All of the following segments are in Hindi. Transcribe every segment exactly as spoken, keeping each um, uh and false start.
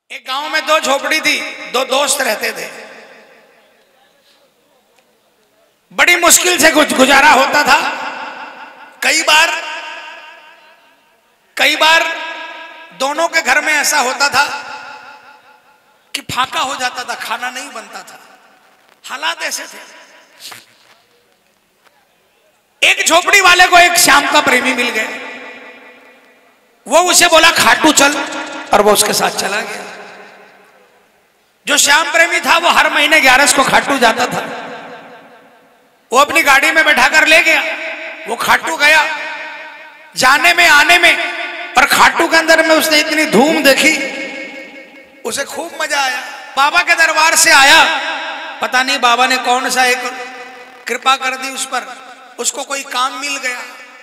एक गांव में दो झोपड़ी थी, दो दोस्त रहते थे। बड़ी मुश्किल से कुछ गुजारा होता था। कई बार कई बार दोनों के घर में ऐसा होता था कि फाका हो जाता था, खाना नहीं बनता था। हालात ऐसे थे। एक झोपड़ी वाले को एक श्याम का प्रेमी मिल गए। वो उसे बोला खाटू चल, और वो उसके साथ चला गया। जो श्याम प्रेमी था वो हर महीने ग्यारस को खाटू जाता था। वो अपनी गाड़ी में बैठाकर ले गया। वो खाटू गया। जाने में आने में और खाटू के अंदर में उसने इतनी धूम देखी, उसे खूब मजा आया। बाबा के दरबार से आया, पता नहीं बाबा ने कौन सा एक कृपा कर दी उस पर, उसको कोई काम मिल गया।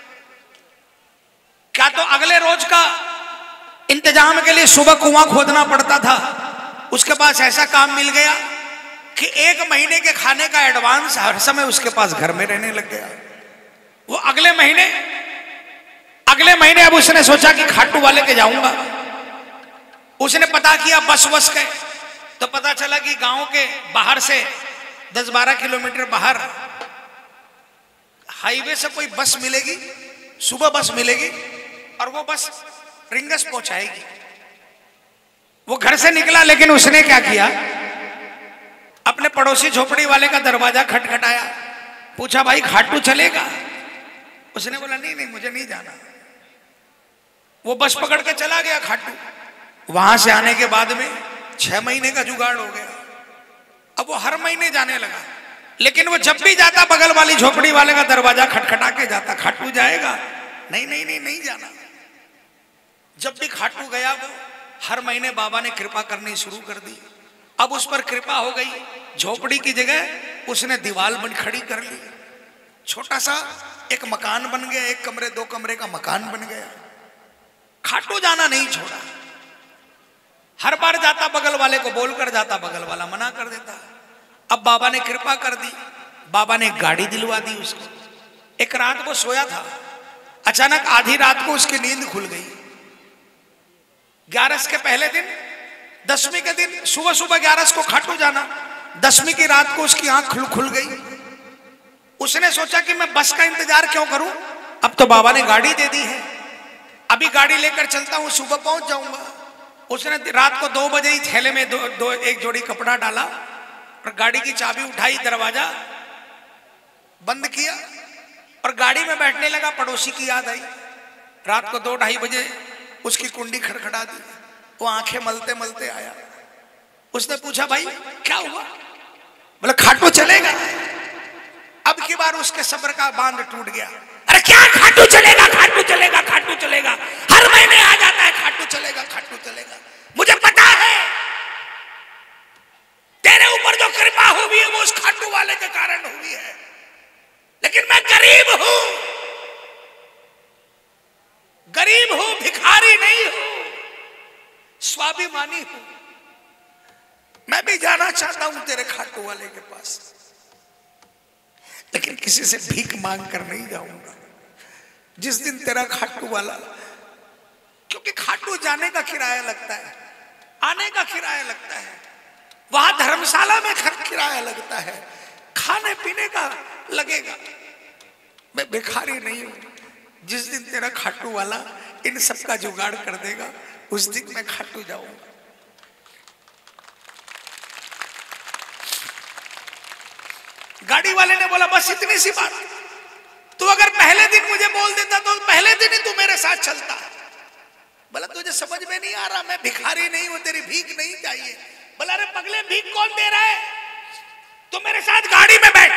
क्या तो अगले रोज का इंतजाम के लिए सुबह कुआं खोदना पड़ता था। उसके पास ऐसा काम मिल गया कि एक महीने के खाने का एडवांस हर समय उसके पास घर में रहने लग गया। वो अगले महीने अगले महीने अब उसने सोचा कि खाटू वाले के जाऊंगा। उसने पता किया, बस बस गए तो पता चला कि गांव के बाहर से दस बारह किलोमीटर बाहर हाईवे से कोई बस मिलेगी, सुबह बस मिलेगी और वो बस रिंगस पहुंचाएगी। वो घर से निकला, लेकिन उसने क्या किया, अपने पड़ोसी झोपड़ी वाले का दरवाजा खटखटाया। पूछा, भाई खाटू चलेगा? उसने बोला, नहीं नहीं मुझे नहीं जाना। वो बस पकड़ के चला गया खाटू। वहां से आने के बाद में छह महीने का जुगाड़ हो गया। अब वो हर महीने जाने लगा, लेकिन वो जब भी जाता बगल वाली झोपड़ी वाले का दरवाजा खटखटा के जाता। खाटू जाएगा? नहीं नहीं नहीं नहीं जाना। जब भी खाटू गया, वो हर महीने बाबा ने कृपा करनी शुरू कर दी। अब उस पर कृपा हो गई। झोपड़ी की जगह उसने दीवार बन खड़ी कर ली। छोटा सा एक मकान बन गया, एक कमरे दो कमरे का मकान बन गया। खाटू जाना नहीं छोड़ा। हर बार जाता बगल वाले को बोलकर जाता, बगल वाला मना कर देता। अब बाबा ने कृपा कर दी। बाबा ने एक गाड़ी दिलवा दी उसको। एक रात को सोया था, अचानक आधी रात को उसकी नींद खुल गई। ग्यारस के पहले दिन, दसवीं के दिन सुबह सुबह ग्यारस को खाटू जाना, दसवीं की रात को उसकी आंख खुल खुल गई। उसने सोचा कि मैं बस का इंतजार क्यों करूं, अब तो बाबा ने गाड़ी दे दी है, अभी गाड़ी लेकर चलता हूं, सुबह पहुंच जाऊंगा। उसने रात को दो बजे ही थैले में दो, दो एक जोड़ी कपड़ा डाला और गाड़ी की चाबी उठाई, दरवाजा बंद किया और गाड़ी में बैठने लगा। पड़ोसी की याद आई। रात को दो ढाई बजे उसकी कुंडी खड़खड़ा दी। वो आंखें मलते मलते आया। उसने पूछा, भाई क्या हुआ? बोला, खाटू चलेगा? अब की बार उसके सब्र का बांध टूट गया। अरे क्या खाटू चलेगा, खाटू चलेगा, खाटू चलेगा, हर महीने आ जाता है, खाटू चलेगा, खाटू चलेगा। मुझे पता है तेरे ऊपर जो कृपा हुई है वो उस खाटू वाले के कारण हुई है, लेकिन मैं गरीब हूं, गरीब हूं, भिखारी नहीं हूं, स्वाभिमानी हूं। मैं भी जाना चाहता हूं तेरे खाटू वाले के पास, लेकिन किसी से भीख मांग कर नहीं जाऊंगा। जिस दिन तेरा खाटू वाला, क्योंकि खाटू जाने का किराया लगता है, आने का किराया लगता है, वहां धर्मशाला में किराया लगता है, खाने पीने का लगेगा। मैं भिखारी नहीं हूं। जिस दिन तेरा खाटू वाला इन सब का जुगाड़ कर देगा, उस दिन मैं खाटू जाऊंगा। गाड़ी वाले ने बोला, बस इतनी सी बात, तू अगर पहले दिन मुझे बोल देता तो पहले दिन ही तू मेरे साथ चलता। बोला, तुझे समझ में नहीं आ रहा, मैं भिखारी नहीं हूं, तेरी भीख नहीं चाहिए। बोला, अरे पगले, भीख कौन दे रहा है? तू मेरे साथ गाड़ी में बैठ,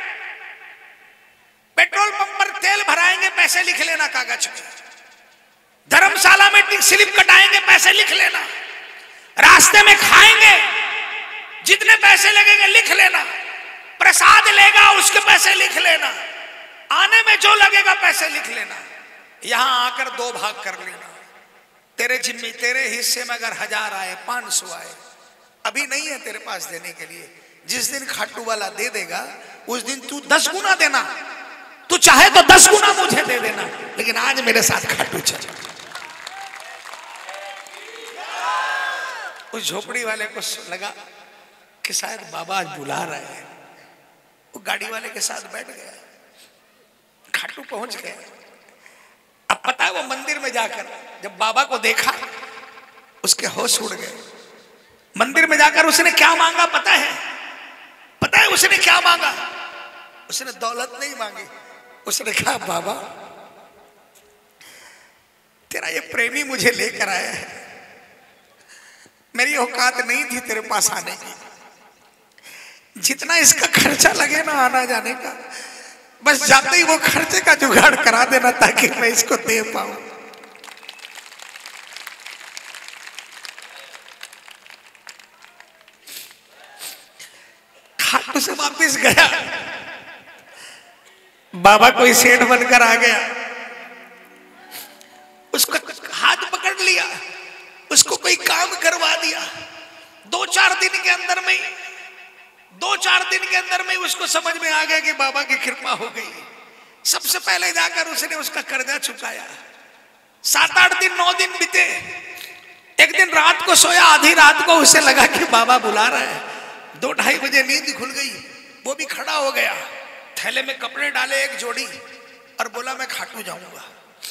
पेट्रोल पंप पर तेल भराएंगे, पैसे लिख लेना कागज में, धर्मशाला में स्लिप कटाएंगे, पैसे लिख लेना, रास्ते में खाएंगे, जितने पैसे लगेंगे लिख लेना, प्रसाद लेगा उसके पैसे लिख लेना, आने में जो लगेगा पैसे लिख लेना, यहां आकर दो भाग कर लेना। तेरे जिम्मे तेरे हिस्से में अगर हजार आए, पांच सौ आए, अभी नहीं है तेरे पास देने के लिए। जिस दिन खाटू वाला दे देगा, उस दिन तू दस गुना देना। तू चाहे तो दस गुना मुझे दे देना, लेकिन आज मेरे साथ खाटू चल। उस झोपड़ी वाले को लगा कि शायद बाबा आज बुला रहे हैं। वो गाड़ी वाले के साथ बैठ गया, खाटू पहुंच गया। अब पता है वो मंदिर में जाकर जब बाबा को देखा उसके होश उड़ गए। मंदिर में जाकर उसने क्या मांगा पता है? पता है उसने क्या मांगा? उसने दौलत नहीं मांगी। उसने कहा बाबा तेरा ये प्रेमी मुझे लेकर आया है, मेरी औकात नहीं थी तेरे पास आने की। जितना इसका खर्चा लगे ना आना जाने का, बस जाते ही वो खर्चे का जुगाड़ करा देना ताकि मैं इसको दे पाऊं। खाटू से वापिस गया, बाबा कोई सेठ बनकर आ गया, उसका हाथ पकड़ लिया, उसको कोई काम करवा दिया। दो चार दिन के अंदर में दो चार दिन के अंदर में उसको समझ में आ गया कि बाबा की कृपा हो गई। सबसे पहले जाकर उसने उसका कर्जा चुकाया। सात आठ दिन नौ दिन बीते। एक दिन रात को सोया, आधी रात को उसे लगा कि बाबा बुला रहा है। दो ढाई बजे नींद खुल गई, वो भी खड़ा हो गया, थैले में कपड़े डाले एक जोड़ी और बोला मैं खाटू जाऊंगा।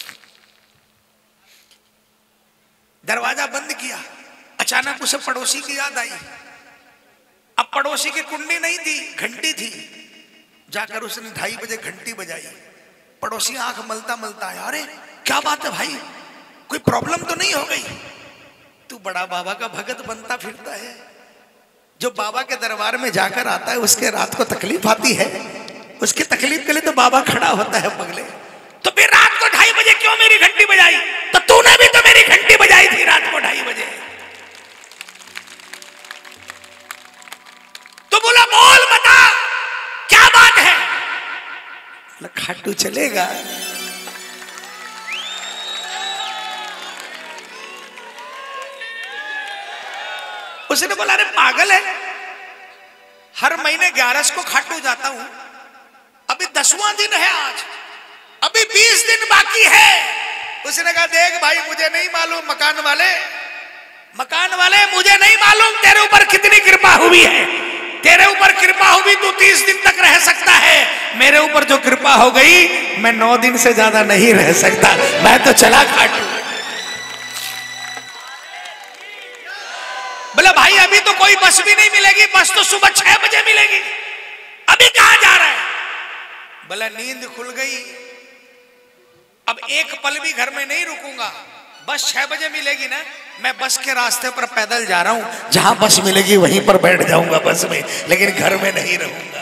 दरवाजा बंद किया। अचानक उसे पड़ोसी की याद आई। अब पड़ोसी की कुंडी नहीं थी, घंटी थी। जाकर उसने ढाई बजे घंटी बजाई। पड़ोसी आंख मलता मलता आया, अरे क्या बात है भाई, कोई प्रॉब्लम तो नहीं हो गई? तू बड़ा बाबा का भगत बनता फिरता है, जो बाबा के दरबार में जाकर आता है उसके रात को तकलीफ आती है, उसकी तकलीफ के लिए तो बाबा खड़ा होता है पगले। तो फिर रात को ढाई बजे क्यों मेरी घंटी बजाई? तो तूने भी तो मेरी घंटी बजाई थी रात को ढाई बजे। तो बोला बोल बता क्या बात है? खाटू चलेगा। उसने बोला अरे पागल है, हर महीने ग्यारह को खाटू जाता हूं, अभी दसवां दिन है आज, अभी बीस दिन बाकी है। उसने कहा देख भाई मुझे नहीं मालूम, मकान वाले मकान वाले मुझे नहीं मालूम तेरे ऊपर कितनी कृपा हुई है। तेरे ऊपर कृपा हुई तू तीस दिन तक रह सकता है, मेरे ऊपर जो कृपा हो गई मैं नौ दिन से ज्यादा नहीं रह सकता, मैं तो चला खाटू। बोला भाई अभी तो कोई बस भी नहीं मिलेगी, बस तो सुबह छह बजे मिलेगी, अभी कहां जा रहा है? बोला नींद खुल गई, अब एक पल भी घर में नहीं रुकूंगा, बस छह बजे मिलेगी ना, मैं बस के रास्ते पर पैदल जा रहा हूं, जहां बस मिलेगी वहीं पर बैठ जाऊंगा बस में, लेकिन घर में नहीं रहूंगा।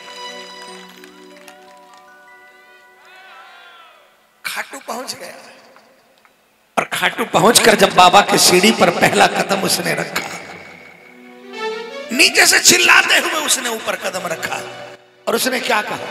खाटू पहुंच गया और खाटू पहुंचकर जब बाबा के सीढ़ी पर पहला कदम उसने रखा, नीचे से चिल्लाते हुए उसने ऊपर कदम रखा और उसने क्या कहा?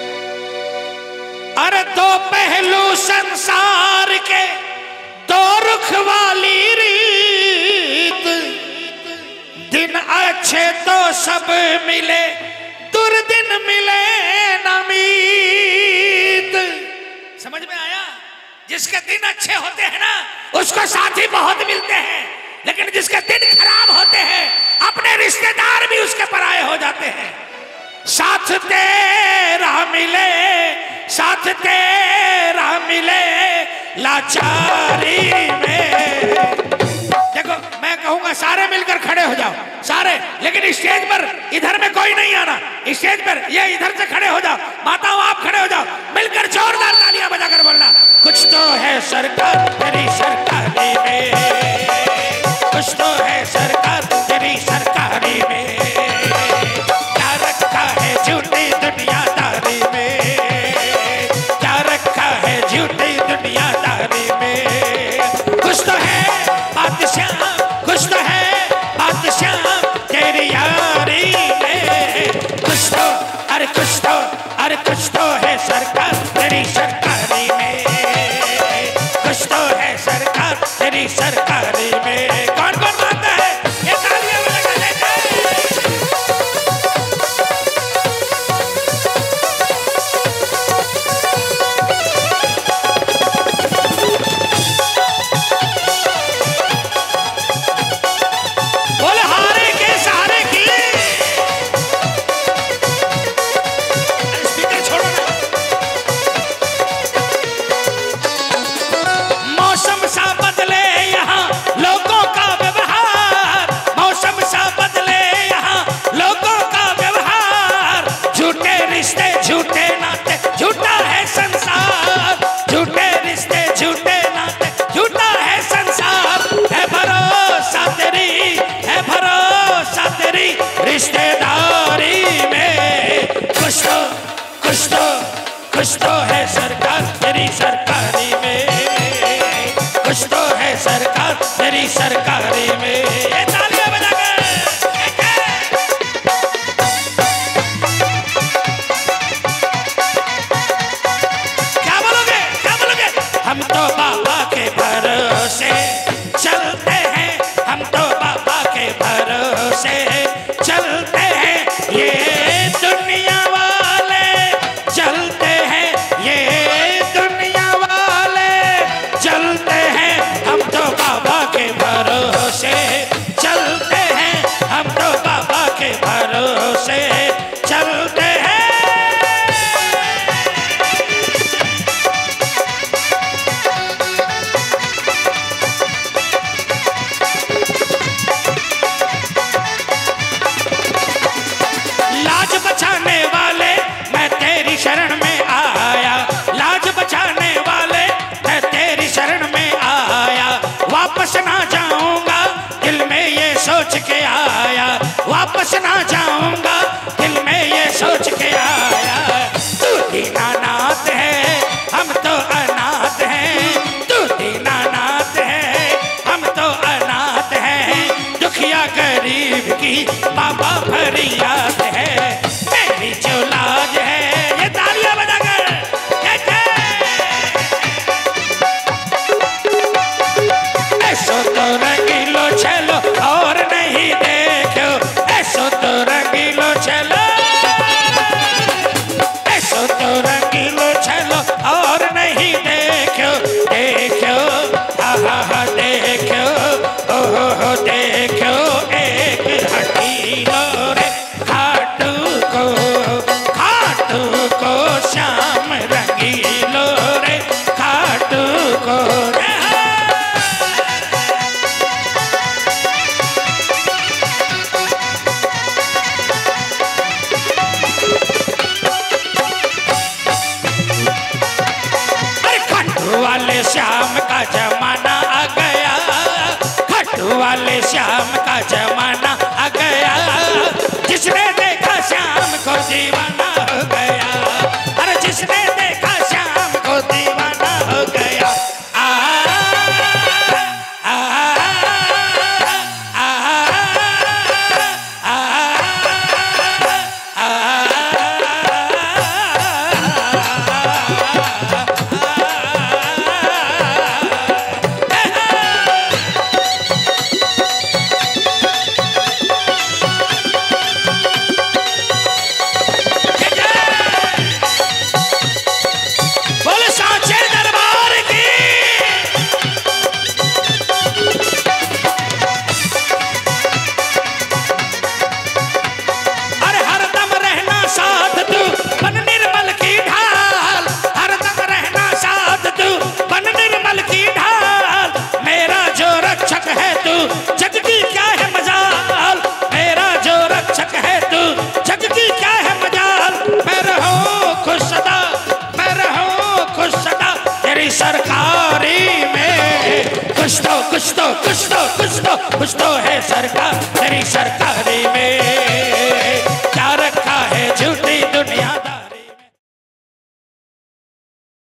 अरे दो पहलू संसार के, दो रुख वाली रीत, दिन अच्छे तो सब मिले, दुर्दिन मिले न मीत। समझ में आया? जिसके दिन अच्छे होते हैं ना उसको साथी बहुत मिलते हैं, लेकिन जिसके दिन खराब होते हैं अपने रिश्तेदार भी उसके पराये हो जाते हैं। साथ तेरा मिले, साथ तेरा मिले लाचारी में। देखो मैं कहूंगा सारे मिलकर खड़े हो जाओ, सारे, लेकिन स्टेज पर इधर में कोई नहीं आना, स्टेज पर ये इधर से खड़े हो जाओ, माताओं आप खड़े हो जाओ, मिलकर जोरदार तालियां बजाकर बोलना, कुछ तो है सरकार तेरी सरकारी में, कुछ तो है सरकार तेरी सरकारी में, क्या रखा है झूठी दुनियादारी में, क्या रखा है झूठी दुनियादारी में। कुछ तो है बादशाह, कुछ तो है बादशाह तेरी यारी में, कुछ तो अरे कुछ तो अरे कुछ तो है सरकार तेरी सरकारी में, कुछ तो है सरकार तेरी सरकारी में। कौन कौन मानता है? ये तालियां बजा लेते सोच के आया वापस ना जाऊंगा, दिल में ये सोच के आया। तू दीनानाथ है हम तो अनाथ हैं, तू दीनानाथ है हम तो अनाथ हैं। दुखिया गरीब की बाबा फरियाद है, मेरी जो लाज है। ये तालियां बजाकर ऐसो तो रंगीलो चलो और नहीं देखो, ऐसो तो रंगीलो चलो, ऐसो तो रंगीलो चलो और नहीं देखो। देखो हा हा हा देखो, ओ हो हो देखो एक हकीलो रे खाटू को, खाटू को श्याम रंगीलो रे खाटू को रे। वाले श्याम का जमाना आ गया, खट्टू वाले श्याम का जमाना आ गया। जिसने देखा श्याम को दीवाना हो गया, अरे जिसने देखा श्याम को दीवाना हो गया। आ, आ, आ, आ, आ, जग की क्या है मजाल, मेरा जो रक्षक है तू, जग की क्या है मजाल। मैं रहूं खुश सदा, मैं रहूं खुश सदा तेरी सरकारी में। कुछ तो कुछ तो कुछ तो कुछ तो कुछ तो है सरकार तेरी सरकारी में।